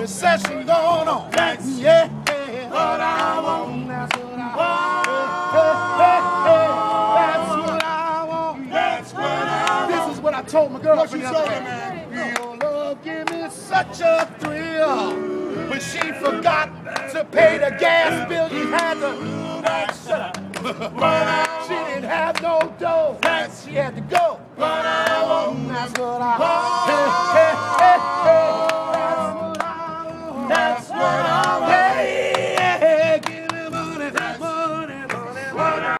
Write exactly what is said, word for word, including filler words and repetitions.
recession going on. That's yeah, what I want. That's what I want. That's what I want. That's what I want. This is what I told my girl. What you told her, man? Your love give me such a thrill, but she forgot to pay the gas bill. You had to. Shut up. She didn't have no dough. She had to go. What I want. That's what I want.